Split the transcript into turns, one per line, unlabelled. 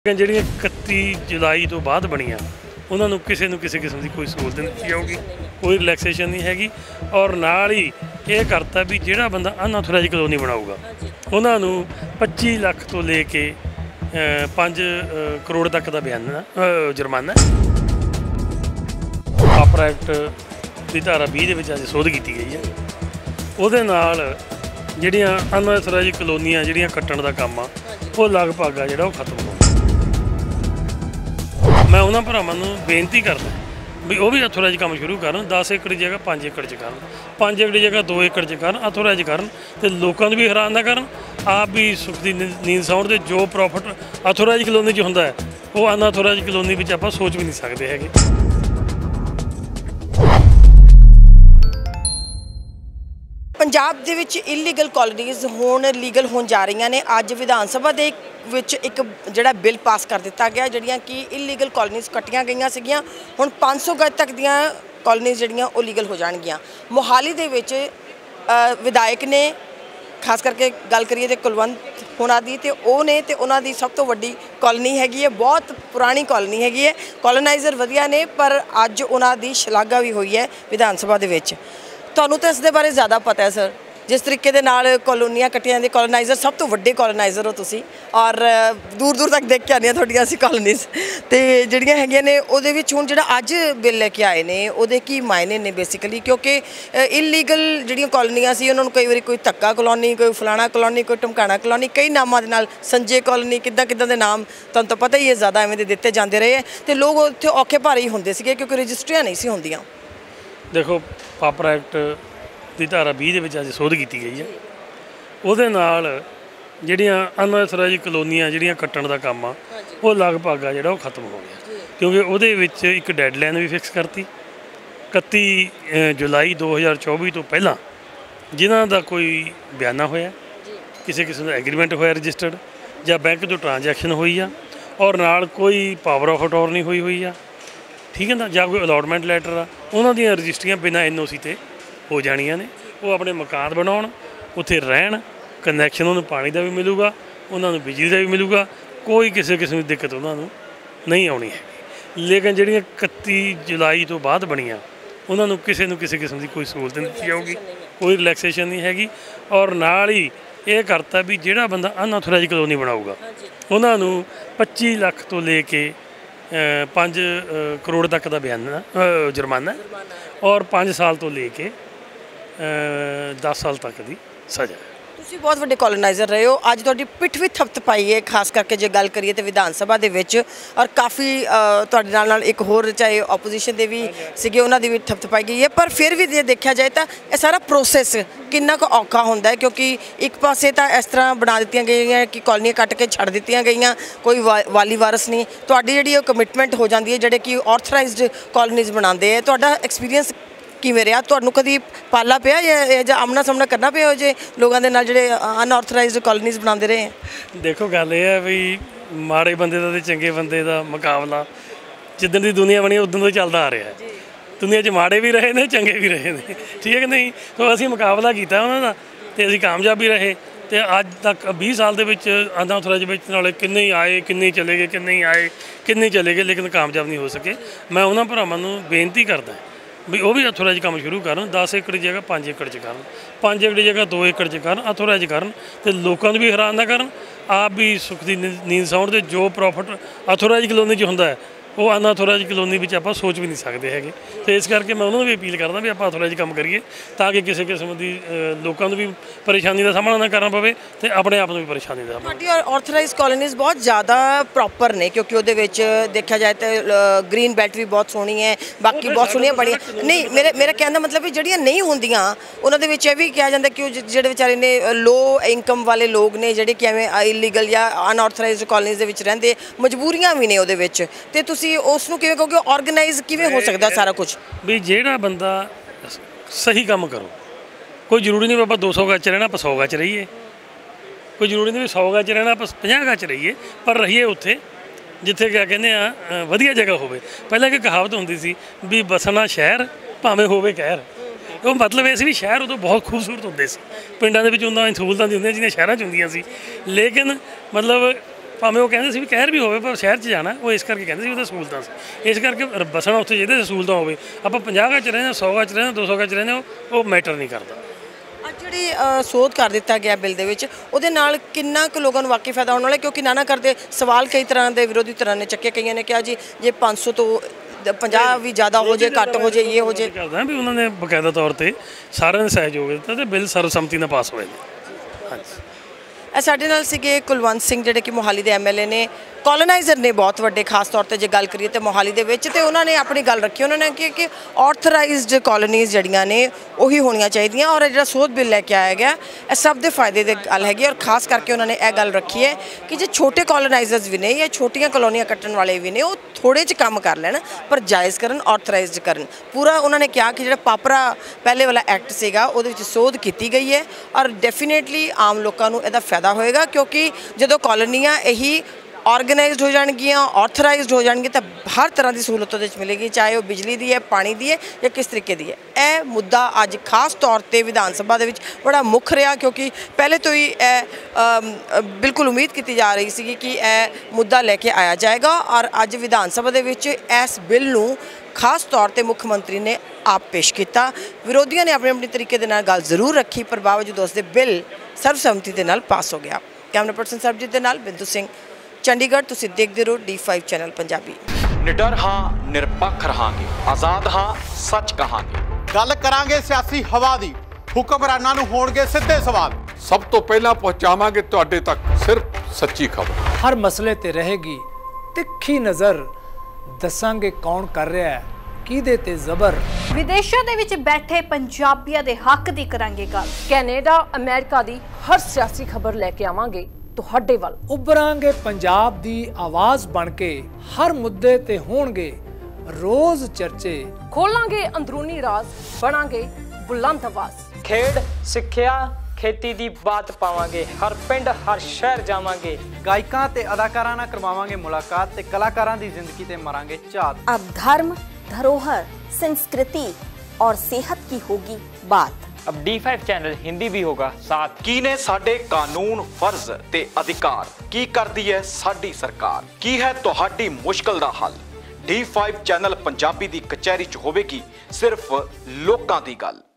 ਜਿਹੜੀਆਂ 31 ਜੁਲਾਈ ਤੋਂ ਬਾਅਦ ਬਣੀਆਂ ਉਹਨਾਂ ਨੂੰ ਕਿਸੇ ਨੂੰ ਕਿਸੇ ਕਿਸਮ ਦੀ ਕੋਈ ਸਹੂਲਤ ਨਹੀਂ ਦਿੱਤੀ ਜਾਊਗੀ, ਕੋਈ ਰਿਲੈਕਸੇਸ਼ਨ ਨਹੀਂ ਹੈਗੀ। ਔਰ ਨਾਲ ਹੀ ਇਹ ਕਰਤਾ ਵੀ ਜਿਹੜਾ ਬੰਦਾ ਅਨਆਥੋਰਾਈਜ਼ ਕਲੋਨੀ ਬਣਾਊਗਾ ਉਹਨਾਂ ਨੂੰ 25 ਲੱਖ ਤੋਂ ਲੈ ਕੇ 5 ਕਰੋੜ ਤੱਕ ਦਾ ਬਿਆਨਾ ਜੁਰਮਾਨਾ। ਪਾਪਰ ਐਕਟ ਦੀ ਧਾਰਾ 20 ਦੇ ਵਿੱਚ ਅੱਜ ਸੋਧ ਕੀਤੀ ਗਈ ਹੈ। ਉਹਦੇ ਨਾਲ ਜਿਹੜੀਆਂ ਅਨਆਥੋਰਾਈਜ਼ ਕਲੋਨੀਆਂ ਜਿਹੜੀਆਂ ਕੱਟਣ ਦਾ ਕੰਮ ਆ ਉਹ ਲਗਭਗ ਆ ਜਿਹੜਾ ਉਹ ਖਤਮ ਹੋ ਗਿਆ। मैं उन्होंने भरावां नूं बेनती करदा भी वो भी अथोराइज काम शुरू करन। 10 एकड़ जगह 5 एकड़ च करन, 5 एकड़ जगह 2 एकड़ च करन, अथोराइज करन ते लोकां नूं भी हैरान ना करन, आप भी सुख दी नींद सौण दे। जो प्रॉफिट अथोराइज कलोनी च हुंदा है वो अनअथोराइज कलोनी विच आपां सोच भी नहीं सकते हैगे।
पंजाब दे विच इलीगल कॉलोनीज़ हुण लीगल होण जा रही ने। अज विधान सभा दे विच एक जिहड़ा बिल पास कर दिता गया, जिहड़ियां कि इलीगल कॉलोनीज़ कट्टियां गईयां सीगियां, हुण 500 गज तक दियां कॉलोनीज़ जिहड़ियां वो लीगल हो जाणगियां। मोहाली दे विच विधायक ने खास करके गल करिए तो कुलवंत होना दी ते ओह ने ते उन्हां दी सब तो वड्डी कॉलोनी हैगी है, बहुत पुरानी कॉलोनी हैगी है। कॉलोनाइज़र वधिया ने पर अज उन्हां दी शलाघा भी हुई है विधान सभा दे विच। ਤੁਹਾਨੂੰ तो इसके बारे ज़्यादा पता है सर, जिस तरीके दे नाल कॉलोनियां कट्टियां जांदी। कॉलोनाइज़र सब तो वड्डे कॉलोनाइज़र हो तुसी और दूर दूर तक देख के आने थोड़ियां असीं कॉलोनीज़ ते जिहड़ियां हैगियां ने उहदे विच हुण जिहड़ा अज बिल लैके आए ने उहदे की मायने ने बेसिकली, क्योंकि इलीगल जिहड़ियां कॉलोनियां सी उन्हां नूं कई वारी कोई धक्का कॉलोनी, कोई फलाना कॉलोनी, कोई ढमकाना कॉलोनी, कई नामां दे नाल संजय कॉलोनी किद्दां दे नाम तुहानूं तां पता ही है ज़्यादा एवें दे दित्ते जांदे रहे ते लोग उत्थे औखे भारे ही हुंदे सीगे क्योंकि रजिस्ट्रियां नहीं सी हुंदियां।
देखो पापर एक्ट की धारा 20 के अज सोध की गई है। वो नाल जिहड़ियां अनऑथोराइज कलोनियां जिहड़ियां कट्टण का काम आ वो लगभग आ जिहड़ा खत्म हो गया, क्योंकि उहदे विच एक डेडलाइन भी फिक्स करती 31 जुलाई 2024 तो पहला जिन्हां दा कोई बयाना होया, किसी किस्म का एग्रीमेंट होया रजिस्टर्ड या बैंक तो ट्रांजैक्शन हुई आ और नाल कोई पावर ऑफ अटॉर्नी हुई आ, ठीक है ना, या कोई अलॉटमेंट लैटर आ, उन्हां दीयां रजिस्ट्रियां बिना NOC ते हो जाणियां ने। वो अपने मकान बनाउण, उत्थे रहण, कनैक्शन उन्होंने पानी का भी मिलूगा, उन्होंने बिजली का भी मिलूगा, कोई किसी किस्म की दिक्कत उन्होंने नहीं आनी है। लेकिन जिहड़ियां 31 जुलाई तो बाद बणियां उन्होंने किसी न किसी किस्म की कोई सहूलत नहीं दी जाऊगी, कोई रिलैक्सेशन नहीं हैगी। और नाल ही ये करता भी जिहड़ा बंदा अनऑथोराइज कलोनी बनाऊगा उन्होंने 25 लाख तो लेके 5 करोड़ तक का बयाना जुर्माना और 5 साल तो लेके 10 साल तक की सज़ा।
तुसीं बहुत वड्डे कॉलोनाइज़र रहे हो, अज तुहाडी पिठ भी थपथपाई है, खास करके जो गल करिए तो विधान सभा दे विच और काफ़ी तुहाडे नाल एक होर चाहे ओपोजिशन दे भी सीगे उन्हां दी भी थपथपाई गई है। पर फिर भी जे देखा जाए तो यह सारा प्रोसैस कितना क औखा हुंदा है, क्योंकि एक पासे तो इस तरह बना दित्तियां गईयां कि कॉलोनियां कट के छड़ दित्तियां गईयां, कोई वाली वारस नहीं। तुहाडी जिहड़ी कमिटमेंट हो जाती है जिहड़े कि ऑथराइज्ड कॉलोनीज़ बनाते हैं, तुहाडा एक्सपीरियंस किवें रहा? तुहानूं कदी पाला पिया या आमना सामना करना पिया जे लोगों के नाल जिहड़े अनऑथराइज्ड कॉलोनीज़ बनाते रहे हैं?
देखो गल ये है भी माड़े बंदे दा ते चंगे बंदे दा मुकाबला जिद्दन दी दुनिया बनी उदन तो चलदा आ रहा है। दुनिया च माड़े भी रहे ने, चंगे भी रहे ने, ठीक है कि नहीं? तो असीं मुकाबला कीता उन्हां दा ते असीं कामयाब भी रहे। तो अज तक 20 साल के अनऑथोराइज नाले किन्ने आए, किन्ने चले गए, किन्ने आए, किन्ने चले गए, लेकिन कामयाब नहीं हो सके। मैं उन्होंने भरावां नूं बेनती करदा भी वो भी अथोराइज काम शुरू करन। 10 एकड़ जगह 5 एकड़ च करन, 5 एकड़ जगह 2 एकड़ च करन, अथोराइज करन ते लोकां नूं भी हैरान ना करन, आप भी सुख दी नींद सौण दे। जो प्रॉफिट अथोराइज कलोनी च हुंदा है वो अनअथोराइज कलोनी विच आपां सोच भी नहीं सकते हैगे। तो इस करके मैं उन्होंने भी अपील करदा भी आपां अथोराइज काम करिए ताकि किसी किस्म की लोगों को भी परेशानी का सामना ना करना पवे ते अपने आप भी परेशानी का।
तुहाडी ऑथराइज कॉलोनीज़ बहुत ज़्यादा प्रॉपर ने, क्योंकि उहदे विच देखा जाए तो ग्रीन बेल्ट भी बहुत सोहनी है, बाकी बहुत सोहनियां बड़ियां नहीं। मेरा कहने का मतलब भी जिहड़ियां नहीं होंदियां उन्हां दे विच भी कहा जाता कि जिहड़े बेचारे ने लो इनकम वाले लोग ने जिहड़े कि एवें इलीगल या अनऑथराइज्ड कॉलोनीज़ दे विच रहिंदे, मजबूरियां भी ने उहदे विच, ते उसनूं किवें कहोगे ऑर्गेनाइज किवें हो सकदा सारा कुछ? भी
जिहड़ा बंदा सही काम करो, कोई जरूरी नहीं बाबा 200 गज रहना आप 100 गज रहिए, कोई जरूरी नहीं भी 100 गज रहना आप 50 गज रहिए, पर रहिए उत्थे जिथे क्या कहने वधिया जगह होवे। पहले एक कहावत होंदी सी भी बसना शहर भावें होवे कहर, वो मतलब ये भी शहर उदों बहुत खूबसूरत होंदे सी, पिंडां दे विच उन्हां सहूलतां दी हुंदियां जिन्हां शहरां च हुंदियां सी, लेकिन मतलब ਭਾਵੇਂ ਉਹ ਕਹਿੰਦੇ ਸੀ ਵੀ ਕਹਿਰ ਵੀ ਹੋਵੇ ਪਰ ਸ਼ਹਿਰ 'ਚ ਜਾਣਾ, ਉਹ ਇਸ ਕਰਕੇ ਕਹਿੰਦੇ ਸੀ ਉਹਦੇ ਸਹੂਲਤਾਂ ਸੀ, ਇਸ ਕਰਕੇ ਬਸਣਾ ਉੱਥੇ ਜਿਹਦੇ ਸਹੂਲਤਾਂ ਹੋਵੇ। ਆਪਾਂ 50 ਗਜ 'ਚ ਰਹਿੰਦੇ, 100 ਗਜ 'ਚ ਰਹਿੰਦੇ, 200 ਗਜ 'ਚ ਰਹਿੰਦੇ, ਉਹ ਮੈਟਰ ਨਹੀਂ ਕਰਦਾ।
ਜਿਹੜੀ ਸੋਧ ਕਰ ਦਿੱਤਾ ਗਿਆ ਬਿੱਲ ਦੇ ਵਿੱਚ, ਉਹਦੇ ਨਾਲ ਕਿੰਨਾ ਕੁ ਲੋਕਾਂ ਨੂੰ ਵਾਕਈ ਫਾਇਦਾ ਹੋਣ ਵਾਲਾ? ਕਿਉਂਕਿ ਨਾਨਾ ਕਰਦੇ ਸਵਾਲ ਕਈ ਤਰ੍ਹਾਂ ਦੇ ਵਿਰੋਧੀ ਧਿਰਾਂ ਨੇ ਚੱਕੇ, ਕਈਆਂ ਨੇ ਕਿਹਾ ਜੀ ਜੇ 500 ਤੋਂ 50 ਵੀ ਜ਼ਿਆਦਾ ਹੋ ਜਾਏ, ਘੱਟ ਹੋ ਜਾਏ, ਇਹ ਹੋ ਜਾਏ।
ਕਰਦਾ ਵੀ ਉਹਨਾਂ ਨੇ ਬਕਾਇਦਾ ਤੌਰ ਤੇ ਸਾਰਿਆਂ ਨੇ ਸਹਿਯੋਗ ਦਿੱਤਾ ਤੇ ਬਿੱਲ ਸਰਬਸੰਮਤੀ ਨਾਲ ਪਾਸ ਹੋਏ ਨੇ। ਹਾਂਜੀ,
ਇਹ ਸਾਡੇ ਨਾਲ ਸੀਗੇ ਕੁਲਵੰਤ ਸਿੰਘ ਜਿਹੜੇ ਕਿ ਮੋਹਾਲੀ ਦੇ ਐਮਐਲਏ ਨੇ, ਕੋਲੋਨਾਈਜ਼ਰ ਨੇ ਬਹੁਤ ਵੱਡੇ, ਖਾਸ ਤੌਰ ਤੇ ਜੇ ਗੱਲ ਕਰੀਏ ਤੇ ਮੋਹਾਲੀ ਦੇ ਵਿੱਚ, ਤੇ ਉਹਨਾਂ ਨੇ ਆਪਣੀ ਗੱਲ ਰੱਖੀ। ਉਹਨਾਂ ਨੇ ਕਿਹਾ ਕਿ ਆਰਥਰਾਈਜ਼ਡ ਕਾਲੋਨੀਜ਼ ਜਿਹੜੀਆਂ ਨੇ ਉਹੀ ਹੋਣੀਆਂ ਚਾਹੀਦੀਆਂ, ਔਰ ਜਿਹੜਾ ਸੋਧ ਬਿੱਲ ਲੈ ਕੇ ਆਇਆ ਗਿਆ ਇਹ ਸਭ ਦੇ ਫਾਇਦੇ ਦੀ ਗੱਲ ਹੈਗੀ। ਔਰ ਖਾਸ ਕਰਕੇ ਉਹਨਾਂ ਨੇ ਇਹ ਗੱਲ ਰੱਖੀ ਹੈ ਕਿ ਜੇ ਛੋਟੇ ਕੋਲੋਨਾਈਜ਼ਰਸ ਵੀ ਨੇ ਜਾਂ ਛੋਟੀਆਂ ਕਲੋਨੀਆਂ ਕੱਟਣ ਵਾਲੇ ਵੀ ਨੇ, ਉਹ ਥੋੜ੍ਹੇ 'ਚ ਕੰਮ ਕਰ ਲੈਣ ਪਰ ਜਾਇਜ਼ ਕਰਨ, ਆਰਥਰਾਈਜ਼ਡ ਕਰਨ ਪੂਰਾ। ਉਹਨਾਂ ਨੇ ਕਿਹਾ ਕਿ ਜਿਹੜਾ ਪਾਪਰਾ ਪਹਿਲੇ ਵਾਲਾ ਐਕਟ ਸੀਗਾ ਉਹਦੇ ਵਿੱਚ ਸੋਧ ਕੀਤੀ ਗਈ ਹੈ ਔਰ ਡੈਫੀਨੇਟਲੀ ਆਮ ਲੋਕਾਂ ਨੂੰ ਇਹਦਾ ਫਾਇਦਾ ਹੋਏਗਾ, ਕਿਉਂਕਿ ਜਦੋਂ ਕਾਲੋਨੀਆਂ ਇਹੀ ਆਰਗੇਨਾਈਜ਼ਡ ਹੋ ਜਾਣਗੀਆਂ, ਆਰਥਰਾਈਜ਼ਡ ਹੋ ਜਾਣਗੀਆਂ ਤਾਂ ਹਰ ਤਰ੍ਹਾਂ ਦੀ ਸਹੂਲਤ ਉਹਦੇ 'ਚ ਮਿਲੇਗੀ, ਚਾਹੇ ਉਹ ਬਿਜਲੀ ਦੀ ਹੈ, ਪਾਣੀ ਦੀ ਹੈ ਜਾਂ ਕਿਸ ਤਰੀਕੇ ਦੀ ਹੈ। ਇਹ ਮੁੱਦਾ ਅੱਜ ਖਾਸ ਤੌਰ ਤੇ ਵਿਧਾਨ ਸਭਾ ਦੇ ਵਿੱਚ ਬੜਾ ਮੁੱਖ ਰਿਹਾ, ਕਿਉਂਕਿ ਪਹਿਲੇ ਤੋਂ ਹੀ ਇਹ ਬਿਲਕੁਲ ਉਮੀਦ ਕੀਤੀ ਜਾ ਰਹੀ ਸੀ ਕਿ ਇਹ ਮੁੱਦਾ ਲੈ ਕੇ ਆਇਆ ਜਾਏਗਾ। ਔਰ ਅੱਜ ਵਿਧਾਨ ਸਭਾ ਦੇ ਵਿੱਚ ਇਸ ਬਿੱਲ ਨੂੰ ਖਾਸ ਤੌਰ ਤੇ ਮੁੱਖ ਮੰਤਰੀ ਨੇ ਆਪ ਪੇਸ਼ ਕੀਤਾ। ਵਿਰੋਧੀਆਂ ਨੇ ਆਪਣੇ ਤਰੀਕੇ ਦੇ ਨਾਲ ਗੱਲ ਜ਼ਰੂਰ ਰੱਖੀ, ਪਰ ਬਾਵਜੂਦ ਉਸ ਦੇ ਬਿੱਲ ਸਰਬਸੰਮਤੀ ਦੇ ਨਾਲ ਪਾਸ ਹੋ ਗਿਆ। ਕੈਮਰਾ ਪਰਸਨ ਸਰਬਜੀਤ ਦੇ ਨਾਲ ਬਿੰਦੂ ਸਿੰਘ, ਚੰਡੀਗੜ੍ਹ। ਤੁਸੀਂ ਦੇਖਦੇ ਰਹੋ D5 ਚੈਨਲ ਪੰਜਾਬੀ।
ਨਿਡਰ ਹਾਂ, ਨਿਰਪੱਖ ਰਹਾਂਗੇ, ਆਜ਼ਾਦ ਹਾਂ, ਸੱਚ ਕਹਾਂਗੇ।
ਗੱਲ ਕਰਾਂਗੇ ਸਿਆਸੀ ਹਵਾ ਦੀ, ਹੁਕਮਰਾਨਾਂ ਨੂੰ ਹੋਣਗੇ ਸਿੱਧੇ ਸਵਾਲ।
ਸਭ ਤੋਂ ਪਹਿਲਾਂ ਪਹੁੰਚਾਵਾਂਗੇ ਤੁਹਾਡੇ ਤੱਕ ਸਿਰਫ ਸੱਚੀ ਖਬਰ।
ਹਰ ਮਸਲੇ ਤੇ ਰਹੇਗੀ ਤਿੱਖੀ ਨਜ਼ਰ, ਦੱਸਾਂਗੇ ਕੌਣ ਕਰ ਰਿਹਾ ਹੈ, ਕਿਹਦੇ ਤੇ ਜ਼ਬਰ।
ਵਿਦੇਸ਼ਾਂ ਦੇ ਵਿੱਚ ਬੈਠੇ ਪੰਜਾਬੀਆਂ ਦੇ ਹੱਕ ਦੀ ਕਰਾਂਗੇ ਗੱਲ।
ਕੈਨੇਡਾ, ਅਮਰੀਕਾ ਦੀ ਹਰ ਸਿਆਸੀ ਖਬਰ ਲੈ ਕੇ ਆਵਾਂਗੇ ਤੁਹਾਡੇ ਵੱਲ।
ਉਭਰਾਂਗੇ ਪੰਜਾਬ ਦੀ ਆਵਾਜ਼ ਬਣ ਕੇ, ਹਰ ਮੁੱਦੇ ਤੇ ਹੋਣਗੇ ਰੋਜ਼ ਚਰਚੇ।
ਖੋਲਾਂਗੇ ਅੰਦਰੂਨੀ ਰਾਜ਼, ਬਣਾਂਗੇ ਬੁਲੰਦ ਆਵਾਜ਼।
ਖੇਡ, ਸਿੱਖਿਆ, ਖੇਤੀ ਦੀ ਬਾਤ ਪਾਵਾਂਗੇ, ਹਰ ਪਿੰਡ ਹਰ ਸ਼ਹਿਰ ਜਾਵਾਂਗੇ।
ਗਾਇਕਾਂ ਤੇ ਅਦਾਕਾਰਾਂ ਨਾਲ ਕਰਵਾਵਾਂਗੇ ਮੁਲਾਕਾਤ ਤੇ ਕਲਾਕਾਰਾਂ ਦੀ ਜ਼ਿੰਦਗੀ ਤੇ ਮਾਰਾਂਗੇ ਝਾਤ।
अब धर्म, धरोहर, संस्कृति और सेहत की होगी बात।
अब D5 चैनल हिंदी भी होगा साथ।
ਕੀ ਨੇ ਸਾਡੇ ਕਾਨੂੰਨ, ਫਰਜ਼ ਤੇ ਅਧਿਕਾਰ, ਕੀ ਕਰਦੀ ਹੈ ਸਾਡੀ ਸਰਕਾਰ, ਕੀ ਹੈ ਤੁਹਾਡੀ ਮੁਸ਼ਕਲ ਦਾ ਹੱਲ। D5 ਚੈਨਲ ਪੰਜਾਬੀ ਦੀ ਕਚਹਿਰੀ 'ਚ ਹੋਵੇਗੀ ਸਿਰਫ ਲੋਕਾਂ ਦੀ ਗੱਲ।